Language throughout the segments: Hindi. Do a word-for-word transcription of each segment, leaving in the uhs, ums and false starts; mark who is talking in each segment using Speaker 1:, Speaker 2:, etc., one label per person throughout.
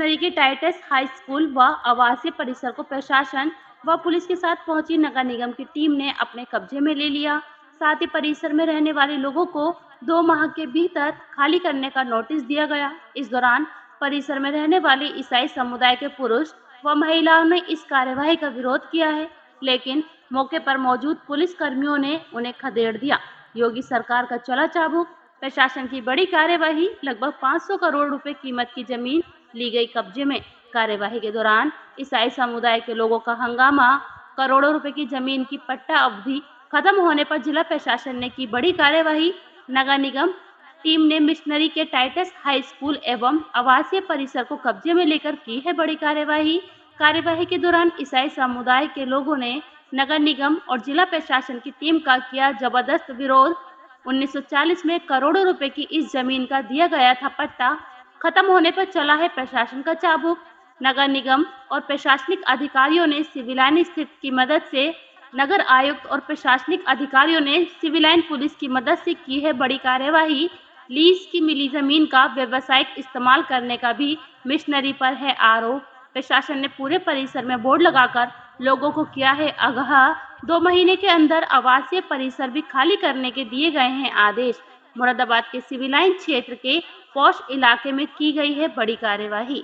Speaker 1: मिशनरी के टाइटस हाई स्कूल व आवासीय परिसर को प्रशासन व पुलिस के साथ पहुंची नगर निगम की टीम ने अपने कब्जे में ले लिया। साथ ही परिसर में रहने वाले लोगों को दो माह के भीतर खाली करने का नोटिस दिया गया। इस दौरान परिसर में रहने वाले ईसाई समुदाय के पुरुष व महिलाओं ने इस कार्यवाही का विरोध किया है, लेकिन मौके पर मौजूद पुलिस कर्मियों ने उन्हें खदेड़ दिया। योगी सरकार का चला चाबुक, प्रशासन की बड़ी कार्यवाही, लगभग पाँच सौ करोड़ रुपए कीमत की जमीन ली गई कब्जे में। कार्यवाही के दौरान ईसाई समुदाय के लोगों का हंगामा, करोड़ों रुपए की जमीन की पट्टा अवधि खत्म होने पर जिला प्रशासन ने की बड़ी कार्यवाही। नगर निगम टीम ने मिशनरी के टाइटस हाई स्कूल एवं आवासीय परिसर को कब्जे में लेकर की है बड़ी कार्यवाही। कार्यवाही के दौरान ईसाई समुदाय के लोगों ने नगर निगम और जिला प्रशासन की टीम का किया जबरदस्त विरोध। उन्नीस सौ चालीस में करोड़ों रुपए की इस जमीन का दिया गया था पट्टा, खत्म होने पर चला है प्रशासन का चाबुक। नगर निगम और प्रशासनिक अधिकारियों ने सिविल लाइन स्थित की मदद से नगर आयुक्त और प्रशासनिक अधिकारियों ने सिविल लाइन पुलिस की मदद से की है बड़ी कार्यवाही। लीज की मिली जमीन का व्यावसायिक इस्तेमाल करने का भी मिशनरी पर है आरोप। प्रशासन ने पूरे परिसर में बोर्ड लगाकर लोगों को किया है आगाह। दो महीने के अंदर आवासीय परिसर भी खाली करने के दिए गए हैं आदेश। मुरादाबाद के सिविल लाइन क्षेत्र के पॉश इलाके में की गई है बड़ी कार्यवाही।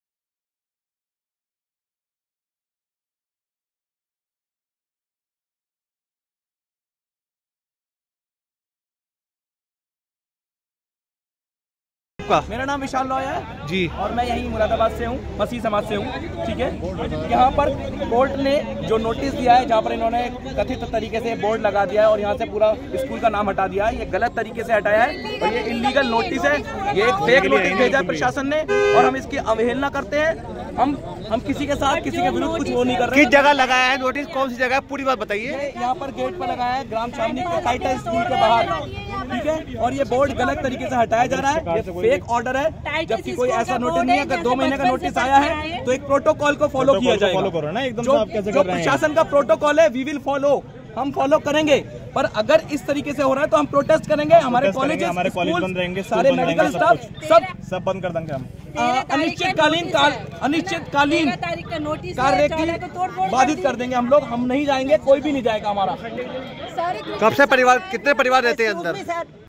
Speaker 2: मेरा नाम विशाल रॉय है
Speaker 3: जी
Speaker 2: और मैं यहीं मुरादाबाद से हूँ, मसीह समाज से हूँ। ठीक है, यहाँ पर कोर्ट ने जो नोटिस दिया है, जहाँ पर इन्होंने कथित तरीके से बोर्ड लगा दिया है और यहाँ से पूरा स्कूल का नाम हटा दिया है, ये गलत तरीके से हटाया है और ये इलीगल नोटिस है। ये एक फेक नोटिस भेजा है प्रशासन ने और हम इसकी अवहेलना करते हैं। हम हम किसी के साथ किसी के विरुद्ध कुछ वो नहीं कर रहे।
Speaker 3: किस जगह लगाया है नोटिस, कौन सी जगह, पूरी बात बताइए।
Speaker 2: यहाँ पर गेट पर लगाया है, ग्राम शामनी के टाइटस स्कूल के बाहर। ठीक है, और ये बोर्ड गलत तरीके से हटाया जा रहा है। ये फेक ऑर्डर है, जबकि कोई ऐसा नोटिस नहीं है। अगर दो महीने का नोटिस आया है तो एक प्रोटोकॉल को फॉलो किया जाएगा।
Speaker 3: फॉलो करो ना, एकदम
Speaker 2: जो,
Speaker 3: आप कैसे
Speaker 2: जो
Speaker 3: कर रहे हैं?
Speaker 2: प्रशासन का प्रोटोकॉल है, वी विल फॉलो, हम फॉलो करेंगे। पर अगर इस तरीके से हो रहा है तो हम प्रोटेस्ट करेंगे। हमारे कॉलेज
Speaker 3: हमारे कॉलेज बंद रहेंगे,
Speaker 2: सारे मेडिकल स्टाफ सब
Speaker 3: सब बंद कर देंगे हम।
Speaker 2: अनिश्चितकालीन अनिश्चितकालीन कार्य की बाधित कर देंगे हम लोग। हम नहीं जाएंगे, कोई भी नहीं जाएगा हमारा।
Speaker 3: कब से परिवार, कितने परिवार रहते हैं अंदर?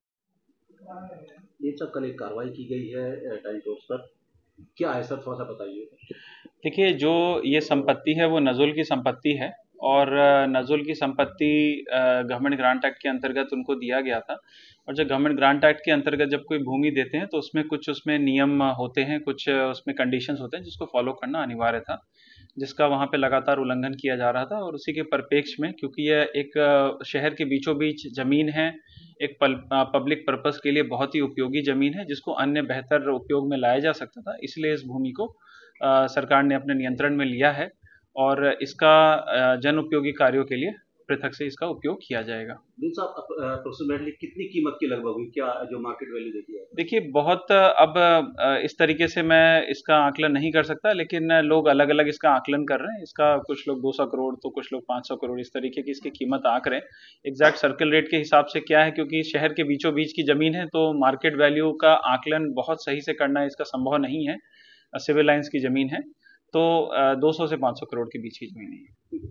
Speaker 4: ये सब कल एक कार्रवाई की गई है टाइम टोर्स पर, क्या है सर, थोड़ा सा बताइए।
Speaker 5: देखिए, जो ये संपत्ति है वो नज़ुल की संपत्ति है और नज़ुल की संपत्ति गवर्नमेंट ग्रांट एक्ट के अंतर्गत उनको दिया गया था। और जब गवर्नमेंट ग्रांट एक्ट के अंतर्गत जब कोई भूमि देते हैं तो उसमें कुछ उसमें नियम होते हैं, कुछ उसमें कंडीशंस होते हैं जिसको फॉलो करना अनिवार्य था, जिसका वहाँ पे लगातार उल्लंघन किया जा रहा था। और उसी के परिप्रेक्ष्य में, क्योंकि यह एक शहर के बीचों बीच ज़मीन है, एक पब्लिक पर्पस के लिए बहुत ही उपयोगी ज़मीन है जिसको अन्य बेहतर उपयोग में लाया जा सकता था, इसलिए इस भूमि को आ, सरकार ने अपने नियंत्रण में लिया है और इसका जन उपयोगी कार्यों के लिए पृथक से इसका उपयोग किया जाएगा।
Speaker 4: अप्रोक्सीमेटली कितनी कीमत की लगभग हुई, क्या जो मार्केट वैल्यू देती है?
Speaker 5: देखिए, बहुत अब इस तरीके से मैं इसका आकलन नहीं कर सकता, लेकिन लोग अलग अलग इसका आकलन कर रहे हैं। इसका कुछ लोग दो सौ करोड़ तो कुछ लोग पाँच सौ करोड़ इस तरीके की इसकी कीमत आंक रहे हैं। एग्जैक्ट सर्कल रेट के हिसाब से क्या है, क्योंकि शहर के बीचों बीच की जमीन है तो मार्केट वैल्यू का आकलन बहुत सही से करना इसका संभव नहीं है। सिविल लाइन्स की जमीन है तो दो सौ से पाँच सौ करोड़ के बीच की जमीन है।